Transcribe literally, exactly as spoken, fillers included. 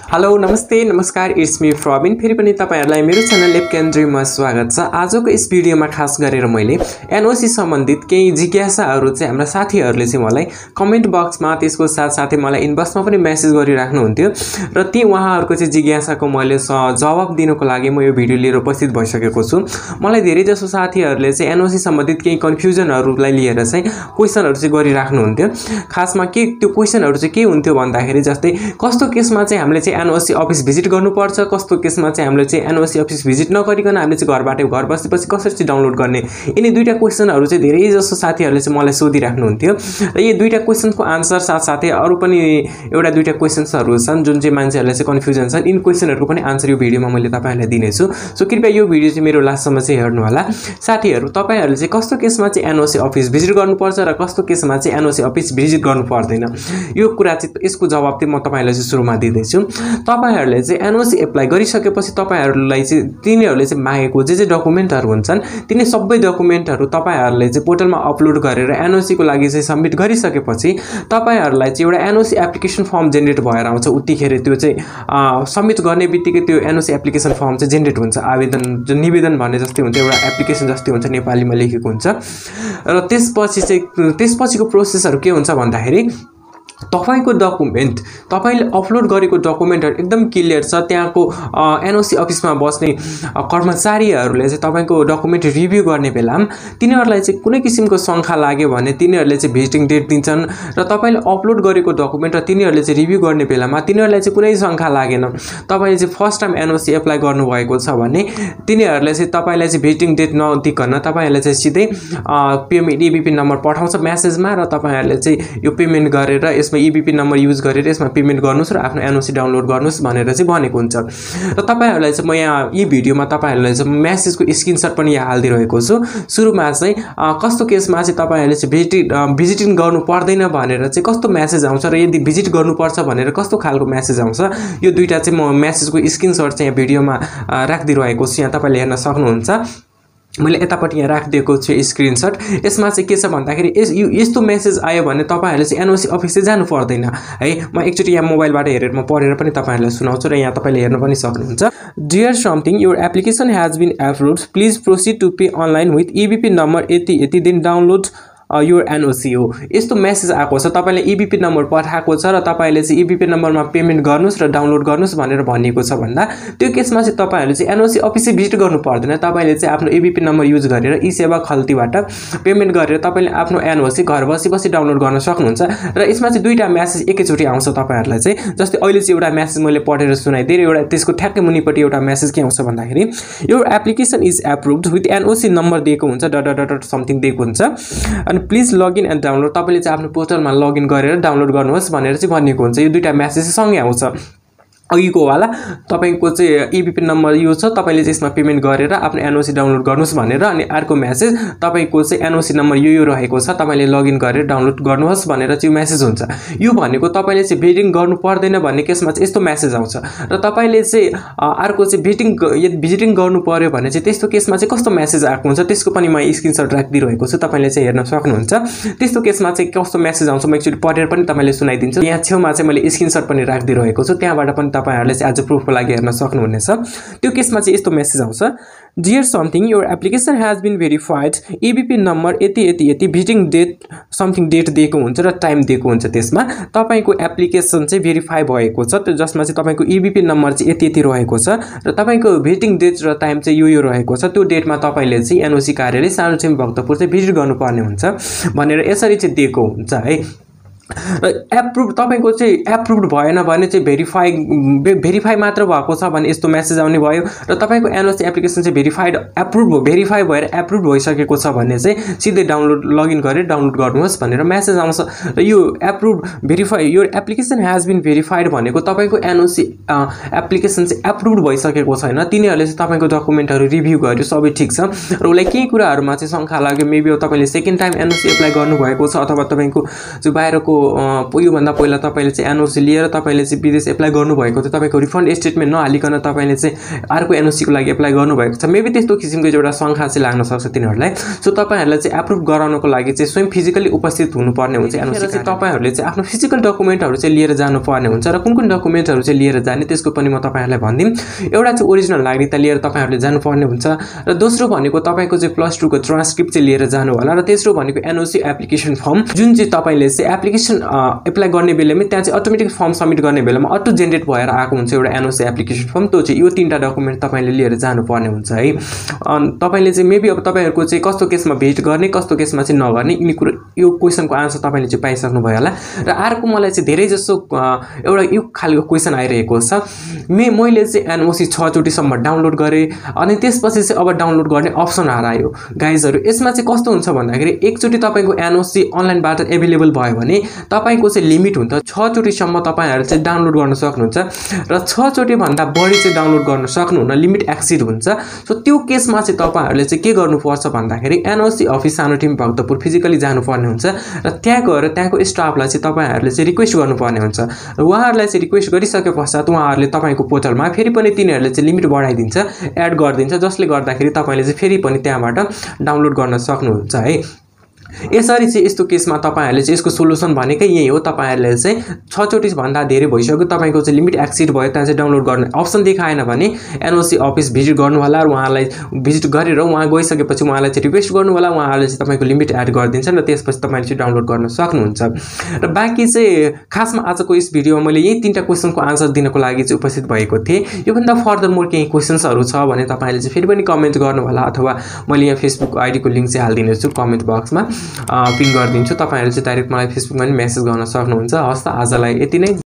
Hello नमस्ते नमस्कार it's me Praveen फेरि पनि तपाईहरुलाई मेरो च्यानल लेप केन्द्रमा स्वागत छ। आजको यस भिडियोमा खास गरेर मैले एनओसी सम्बन्धित केही जिज्ञासाहरु चाहिँ हाम्रो साथीहरुले चाहिँ मलाई कमेन्ट बक्समा त्यसको साथसाथै मलाई इनबक्समा पनि मेसेज गरिराख्नु हुन्थ्यो र ती उहाँहरुको चाहिँ जिज्ञासाको मैले जवाफ दिनको लागि म यो भिडियो लिएर उपस्थित भइसकेको छु। मलाई धेरै जसो साथीहरुले चाहिँ एनओसी सम्बन्धित केही कन्फ्युजनहरुलाई लिएर चाहिँ क्वेशनहरु चाहिँ गरिराख्नु हुन्थ्यो। खासमा के त्यो क्वेशनहरु चाहिँ के हुन्थ्यो भन्दाखेरि जस्तै कस्तो केसमा चाहिँ हामीले चाहिँ एनओसी अफिस भिजिट गर्नुपर्छ, कस्तो केसमा चाहिँ हामीले चाहिँ एनओसी अफिस भिजिट नगरिकन हामीले चाहिँ घरबाटै घर बसेपछि कसरी चाहिँ डाउनलोड गर्ने, यिनी दुईटा क्वेशनहरु चाहिँ धेरै जसो साथीहरुले चाहिँ मलाई सोधिराख्नु हुन्थ्यो र यी दुईटा क्वेशनको आन्सर साथसाथै अरु पनि एउटा दुईटा क्वेशन्सहरु छन् जुन चाहिँ मान्छेहरुले चाहिँ कन्फ्युजन छन्। इन क्वेशनहरुको पनि आन्सर यो भिडियोमा मैले तपाईहरुलाई दिनेछु। सो कृपया यो भिडियो चाहिँ मेरो लास्टसम्म चाहिँ हेर्नु होला। साथीहरु तपाईहरुले चाहिँ कस्तो केसमा चाहिँ एनओसी अफिस भिजिट गर्नुपर्छ र कस्तो केसमा चाहिँ एनओसी अफिस भिजिट गर्नु पर्दैन, यो कुरा चाहिँ यसको जवाफ चाहिँ म तपाईहरुलाई चाहिँ सुरुमा दिँदै छु। तपाईहरुले चाहिँ एनओसी एप्लाई गरिसकेपछि तपाईहरुलाई चाहिँ तिनीहरुले चाहिँ मागेको जे जे डकुमेन्टहरु हुन्छन् तिनी सबै डकुमेन्टहरु तपाईहरुले चाहिँ पोर्टलमा अपलोड गरेर एनओसी को लागि चाहिँ सबमिट गरिसकेपछि तपाईहरुलाई चाहिँ एउटा एनओसी एप्लिकेसन फर्म जेनेरेट भएर आउँछ। उतिखेर त्यो चाहिँ सबमिट गर्ने बित्तिकै त्यो एनओसी एप्लिकेसन फर्म चाहिँ जेनेरेट हुन्छ। आवेदन जो निवेदन भन्ने जस्तै हुन्छ, एउटा एप्लिकेसन जस्तै हुन्छ, नेपालीमा लेखेको हुन्छ। र त्यसपछि चाहिँ त्यसपछिको प्रोसेसहरु के हुन्छ भन्दाखेरि तपाईको डकुमेन्ट तपाईले अपलोड गरेको डकुमेन्टहरु एकदम क्लियर छ। त्यहाँको एनओसी अफिसमा बस्ने कर्मचारीहरुले चाहिँ तपाईको डकुमेन्ट रिभ्यू गर्ने बेलामा तिनीहरुलाई चाहिँ कुनै किसिमको शंका लाग्यो भने तिनीहरुले चाहिँ भिजिटिङ डेट दिन्छन् र तपाईले अपलोड गरेको डकुमेन्ट र तिनीहरुले चाहिँ रिभ्यू गर्ने बेलामा तिनीहरुलाई चाहिँ कुनै शंका लागेन, तपाईले चाहिँ फर्स्ट टाइम एनओसी एप्लाई गर्नु भएको छ भने तिनीहरुले चाहिँ तपाईलाई चाहिँ भिजिटिङ डेट नदिकन तपाईहरुले चाहिँ सिधै पेमेन्ट ईबीपी नम्बर पठाउँछ मेसेजमा र तपाईहरुले चाहिँ यो पेमेन्ट गरेर यसमा ईबीपी नम्बर युज गरेर यसमा पेमेन्ट गर्नुस् र आफ्नो एनओसी डाउनलोड गर्नुस् भनेर चाहिँ भनेको हुन्छ। र तपाईहरुलाई चाहिँ म यहाँ यी भिडियोमा तपाईहरुलाई चाहिँ मेसेजको स्क्रिनशट पनि यहाँ हाल्दिरहेको छु। सुरुमा चाहिँ कस्तो केसमा चाहिँ तपाईहरुले चाहिँ भिजिट भिजिटिङ गर्नु पर्दैन भनेर चाहिँ कस्तो मेसेज आउँछ र यदि भिजिट गर्नुपर्छ भनेर कस्तो खालको मेसेज आउँछ, यो दुईटा चाहिँ म मेसेजको स्क्रिनशट चाहिँ यहाँ भिडियोमा राखिदिरहेको छु। यहाँ तपाईले हेर्न सक्नुहुन्छ। मैले यतापट्टि यहाँ राखिदिएको छु स्क्रिनशट। यसमा चाहिँ के छ भन्दाखेरि यस यस्तो मेसेज आयो भने तपाईहरुले चाहिँ एनओसी अफिस चाहिँ जानु पर्दैन है। म एकचोटी यहाँ मोबाइलबाट हेरेर म पढेर पनि तपाईहरुलाई सुनाउँछु र यहाँ तपाईले हेर्न पनि सक्नुहुन्छ। Dear something your application has been approved, please proceed to pay online with EBP number यति यति दिन डाउनलोड योर एनओसी हो। यस्तो मेसेज आएको छ, तपाईले ईबीपी नम्बर पठाएको छ र तपाईले चाहिँ ईबीपी नम्बरमा पेमेन्ट गर्नुस् र डाउनलोड गर्नुस् भनेर भनिएको छ भन्दा त्यो केसमा चाहिँ तपाईहरुले चाहिँ एनओसी अफिस भिजिट गर्नु पर्दैन। तपाईले चाहिँ आफ्नो ईबीपी नम्बर युज गरेर ई सेवा खल्तीबाट पेमेन्ट गरेर तपाईले आफ्नो एनओसी घर बसी बसी डाउनलोड गर्न सक्नुहुन्छ। र यसमा चाहिँ दुईटा मेसेज एकैचोटी आउँछ तपाईहरुलाई चाहिँ। जस्तै अहिले चाहिँ एउटा मेसेज मैले पढेर सुनाइदिए र एउटा त्यसको ठ्याक्कै मुनिपट्टि एउटा मेसेज के आउँछ भन्दाखेरि your application is approved with NOC number दिएको हुन्छ, डट डट डट समथिङ दिएको हुन्छ अनि प्लिज लगइन एन्ड डाउनलोड, तपाईले चाहिँ आफ्नो पोर्टलमा लगइन गरेर डाउनलोड गर्नुहोस् भनेर चाहिँ भनिएको हुन्छ। यो दुईटा मेसेज सँगै आउँछ। अघिको वाला तपाईको चाहिँ ईबीपी नम्बर युज छ, तपाईले चाहिँ यसमा पेमेन्ट गरेर आफ्नो एनओसी डाउनलोड गर्नुस् भनेर, अनि अर्को मेसेज तपाईको चाहिँ एनओसी नम्बर यो यो रहेको छ, तपाईले लगइन गरेर डाउनलोड गर्नुहोस् भनेर चाहिँ मेसेज हुन्छ। यो भनेको तपाईले चाहिँ भिजिटिङ गर्नु पर्दैन भन्ने केसमा चाहिँ यस्तो मेसेज आउँछ र तपाईले चाहिँ अर्को चाहिँ भिजिटिङ यदि भिजिटिङ गर्नु पर्यो भने चाहिँ त्यस्तो केसमा चाहिँ कस्तो मेसेज आएको हुन्छ त्यसको पनि म स्क्रिनशट राखिदिरहेको छु, तपाईले चाहिँ हेर्न सक्नुहुन्छ। त्यस्तो केसमा चाहिँ कस्तो मेसेज आउँछ म एकचोटी पढेर पनि तपाईले सुनाइदिन्छु। यहाँ छेउमा चाहिँ मैले स्क्रिनशट पनि राखिदिरहेको छु, त्यहाँबाट पनि तपाईहरुले चाहिँ आज प्रुफको लागि हेर्न सक्नुहुनेछ। त्यो केसमा चाहिँ यस्तो मेसेज आउँछ, dear something your application has been verified, EBP number यति यति यति भिजिटिङ डेट समथिङ डेट दिएको हुन्छ र टाइम दिएको हुन्छ। त्यसमा तपाईको एप्लिकेसन चाहिँ भेरिफाई भएको छ, त्यो जसमा चाहिँ तपाईको ईबीपी नम्बर चाहिँ यति यति रहेको छ र तपाईको भिजिटिङ डेट र टाइम चाहिँ यो यो रहेको छ। त्यो डेटमा तपाईले चाहिँ एनओसी कार्यालय सानुचिम भक्तपुर चाहिँ भिजिट गर्नुपर्ने हुन्छ भनेर यसरी चाहिँ दिएको हुन्छ है। र एप्रुभ तपाईको चाहिँ एप्रुभड भएन भने चाहिँ भेरिफाई भेरिफाई मात्र भएको छ भने यस्तो मेसेज आउने भयो र तपाईको एनओसी एप्लिकेसन चाहिँ भेरिफाइड एप्रुभ भेरिफाई भएर एप्रुभ भइसकेको छ भने चाहिँ सिधै डाउनलोड लगइन गरेर डाउनलोड गर्नुहोस् भनेर मेसेज आउँछ। र यो approve verify your application has been verified भनेको तपाईको एनओसी एप्लिकेसन चाहिँ एप्रुभड भइसकेको छैन, तिनीहरुले चाहिँ तपाईको डकुमेन्टहरु रिभ्यू गर्यो, सबै ठीक छ र उलाई केही कुराहरुमा चाहिँ शंका लाग्यो, मेबी तपाईले सेकेन्ड टाइम एनओसी एप्लाई गर्नु भएको छ अथवा तपाईको जो बाहिरको योभन्दा पहिला तपाईँले चाहिँ एनओसी लिएर तपाईँले चाहिँ विदेश एप्लाई गर्नुभएको थियो, तपाईँको रिफन्ड स्टेटमेन्ट नहालिकन तपाईँले चाहिँ अर्को एनओसीको लागि एप्लाई गर्नुभएको छ, मेबी त्यस्तो किसिमको एउटा शङ्का चाहिँ लाग्न सक्छ तिनीहरूलाई। सो तपाईँहरूलाई चाहिँ एप्रुभ गराउनको लागि चाहिँ स्वयं फिजिकली उपस्थित हुनुपर्ने हुन्छ एनओसी चाहिँ तपाईँहरूले चाहिँ आफ्नो फिजिकल डकुमेन्टहरू चाहिँ लिएर जानुपर्ने हुन्छ। र कुन कुन डकुमेन्टहरू चाहिँ लिएर जाने त्यसको पनि म तपाईँहरूलाई भनिदिउँ। एउटा चाहिँ ओरिजिनल नागरिकता लिएर तपाईँहरूले जानुपर्ने हुन्छ, र दोस्रो भनेको तपाईँको चाहिँ प्लस टूको ट्रान्सक्रिप्ट चाहिँ लिएर जानु होला, र तेस्रो भनेको एनओसी एप्लिकेसन फर्म, जुन चाहिँ तपाईँले चाहिँ एप्लिकेसन एप्लाई गर्ने बेलामा त्यहाँ चाहिँ अटोमेटिक फर्म सबमिट गर्ने बेलामा अटो जेनेरेट भएर आएको हुन्छ एउटा एनओसी एप्लिकेसन फर्म। त्यो चाहिँ यो तीनटा डकुमेन्ट तपाईँले लिएर जानुपर्ने हुन्छ है। तपाईँले चाहिँ मेबी अब तपाईँहरूको चाहिँ कस्तो केसमा भिजिट गर्ने कस्तो केसमा चाहिँ नगर्ने यिनी कुरो यो क्वेसनको आन्सर तपाईँले चाहिँ पाइसक्नु भयो होला। र अर्को मलाई चाहिँ धेरै जसो एउटा यो खालको क्वेसन आइरहेको छ, मे मैले चाहिँ एनओसी छचोटिसम्म डाउनलोड गरेँ अनि त्यसपछि चाहिँ अब डाउनलोड गर्ने अप्सन आयो गाइजहरू। यसमा चाहिँ कस्तो हुन्छ भन्दाखेरि एकचोटि तपाईँको एनओसी अनलाइनबाट एभाइलेबल भयो भने तपाईँको चाहिँ लिमिट हुन्छ छचोटिसम्म तपाईँहरू चाहिँ डाउनलोड गर्न सक्नुहुन्छ, र छचोटि भन्दा बढी चाहिँ डाउनलोड गर्न सक्नुहुन्न, लिमिट एक्सिड हुन्छ। सो त्यो केसमा चाहिँ तपाईँहरूले चाहिँ के गर्नुपर्छ भन्दाखेरि NOC office Sanothimi Bhaktapur physically जानुपर्ने हुन्छ, र त्यहाँ गएर त्यहाँको स्टाफलाई चाहिँ तपाईँहरूले चाहिँ रिक्वेस्ट गर्नुपर्ने हुन्छ, र उहाँहरूलाई चाहिँ रिक्वेस्ट गरिसके पश्चात उहाँहरूले तपाईँको पोर्टलमा फेरि पनि तिनीहरूले चाहिँ लिमिट बढाइदिन्छ, एड गरिदिन्छ, जसले गर्दाखेरि तपाईँले चाहिँ फेरि पनि त्यहाँबाट डाउनलोड गर्न सक्नुहुन्छ है। यसरी चाहिँ यस्तो केसमा तपाईँहरूले चाहिँ यसको सोल्युसन भनेकै यही हो, तपाईँहरूले चाहिँ छचोटि भन्दा धेरै भइसक्यो तपाईँको चाहिँ लिमिट एक्सिड भयो त्यहाँ चाहिँ डाउनलोड गर्ने अप्सन देखाएन भने एनओसी अफिस भिजिट गर्नु होला, र उहाँलाई भिजिट गरेर उहाँ गइसकेपछि उहाँलाई चाहिँ रिक्वेस्ट गर्नु होला, उहाँहरूले चाहिँ तपाईँको लिमिट एड गरिदिन्छन् र त्यसपछि तपाईँले चाहिँ डाउनलोड गर्न सक्नुहुन्छ। र बाँकी चाहिँ खासमा आजको यस भिडियोमा मैले यही तीनटा क्वेसनको आन्सर दिनको लागि चाहिँ उपस्थित भएको थिएँ। योभन्दा फर्दर मोर केही क्वेसन्सहरू छ भने तपाईँले चाहिँ फेरि पनि कमेन्ट गर्नु होला, अथवा मैले यहाँ फेसबुक आइडीको लिङ्क चाहिँ हालिदिनेछु कमेन्ट बक्समा पिन गरिदिन्छु, तपाईँहरूले चाहिँ डाइरेक्ट मलाई फेसबुकमा पनि मेसेज गर्न सक्नुहुन्छ। हस् त आजलाई यति नै।